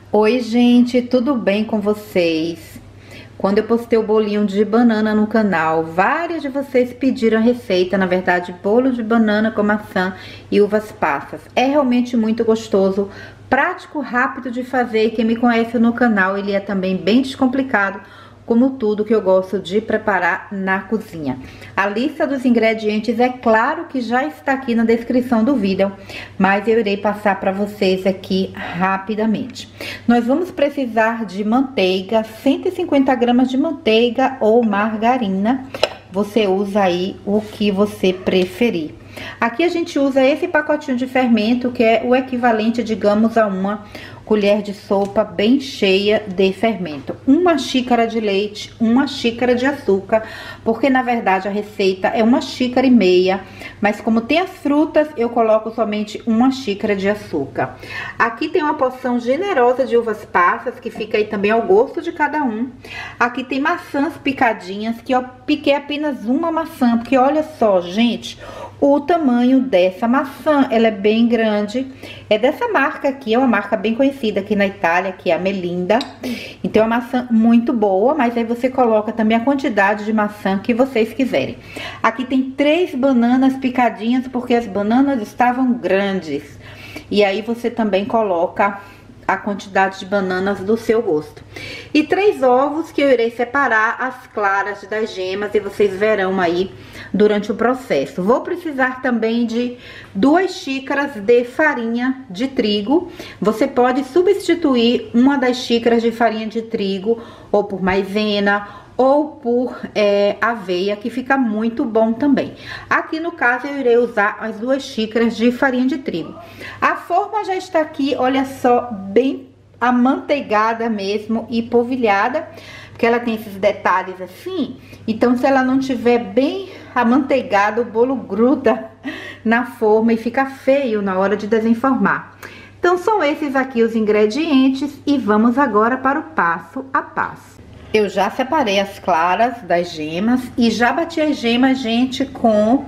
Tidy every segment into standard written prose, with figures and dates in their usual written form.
Oi gente, tudo bem com vocês? Quando eu postei o bolinho de banana no canal, vários de vocês pediram a receita, na verdade, bolo de banana com maçã e uvas passas. É realmente muito gostoso, prático, rápido de fazer e quem me conhece no canal, ele é também bem descomplicado, como tudo que eu gosto de preparar na cozinha. A lista dos ingredientes é claro que já está aqui na descrição do vídeo, mas eu irei passar para vocês aqui rapidamente. Nós vamos precisar de manteiga, 150 gramas de manteiga ou margarina, você usa aí o que você preferir. Aqui a gente usa esse pacotinho de fermento, que é o equivalente, digamos, a uma colher de sopa bem cheia de fermento. Uma xícara de leite, uma xícara de açúcar, porque na verdade a receita é 1,5 xícaras, mas como tem as frutas, eu coloco somente 1 xícara de açúcar. Aqui tem uma porção generosa de uvas passas, que fica aí também ao gosto de cada um. Aqui tem maçãs picadinhas, que eu piquei apenas uma maçã, porque olha só, gente, o tamanho dessa maçã, ela é bem grande, é dessa marca aqui, é uma marca bem conhecida aqui na Itália, que é a Melinda. Então é uma maçã muito boa, mas aí você coloca também a quantidade de maçã que vocês quiserem. Aqui tem 3 bananas picadinhas, porque as bananas estavam grandes. E aí você também coloca a quantidade de bananas do seu gosto. E 3 ovos, que eu irei separar as claras das gemas e vocês verão aí durante o processo. Vou precisar também de 2 xícaras de farinha de trigo. Você pode substituir uma das xícaras de farinha de trigo ou por maisena ou por aveia, que fica muito bom também. Aqui no caso eu irei usar as 2 xícaras de farinha de trigo. A forma já está aqui, olha só, bem amanteigada mesmo e polvilhada, porque ela tem esses detalhes assim. Então se ela não tiver bem amanteigada, o bolo gruda na forma e fica feio na hora de desenformar. Então são esses aqui os ingredientes e vamos agora para o passo a passo. Eu já separei as claras das gemas e já bati as gemas, gente, com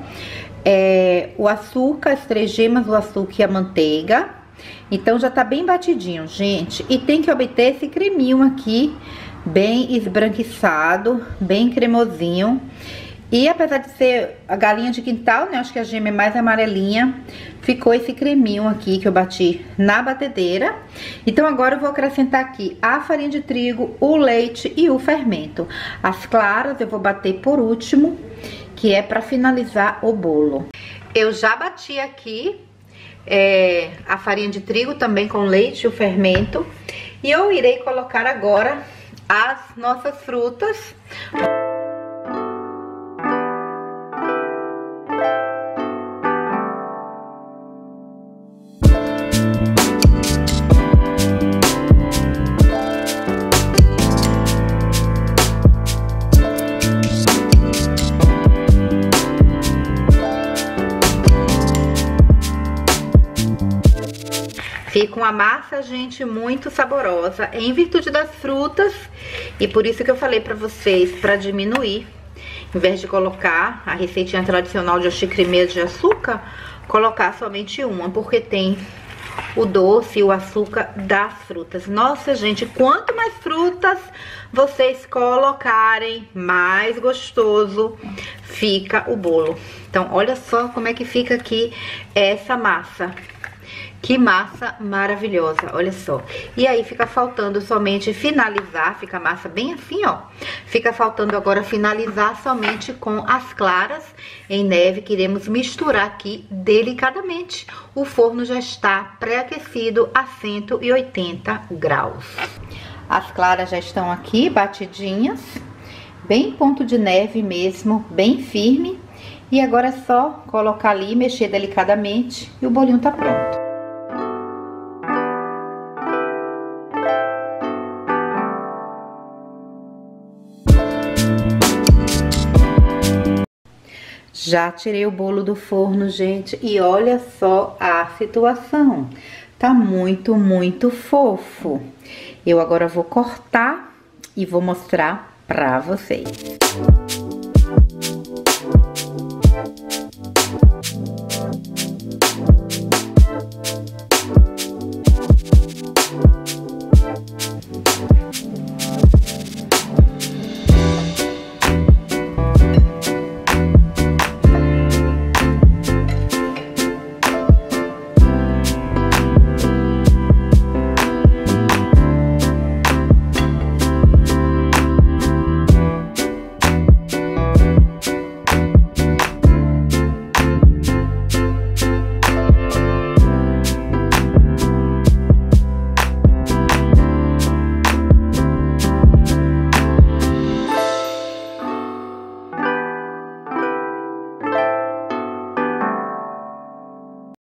o açúcar, as 3 gemas, o açúcar e a manteiga. Então já tá bem batidinho, gente. E tem que obter esse creminho aqui, bem esbranquiçado, bem cremosinho. E apesar de ser a galinha de quintal, né, acho que a gema é mais amarelinha, ficou esse creminho aqui que eu bati na batedeira. Então agora eu vou acrescentar aqui a farinha de trigo, o leite e o fermento. As claras eu vou bater por último, que é para finalizar o bolo. Eu já bati aqui a farinha de trigo também com leite e o fermento. E eu irei colocar agora as nossas frutas. Fica uma massa, gente, muito saborosa, em virtude das frutas. E por isso que eu falei pra vocês, pra diminuir, em vez de colocar a receitinha tradicional de 1,5 xícaras de açúcar, colocar somente uma, porque tem o doce e o açúcar das frutas. Nossa, gente, quanto mais frutas vocês colocarem, mais gostoso fica o bolo. Então, olha só como é que fica aqui essa massa. Que massa maravilhosa, olha só. E aí fica faltando somente finalizar, fica a massa bem assim, ó. Fica faltando agora finalizar somente com as claras em neve, que iremos misturar aqui delicadamente. O forno já está pré-aquecido a 180 graus. As claras já estão aqui batidinhas, bem ponto de neve mesmo, bem firme. E agora é só colocar ali, mexer delicadamente e o bolinho tá pronto. Já tirei o bolo do forno, gente, e olha só a situação. Tá muito, muito fofo. Eu agora vou cortar e vou mostrar pra vocês.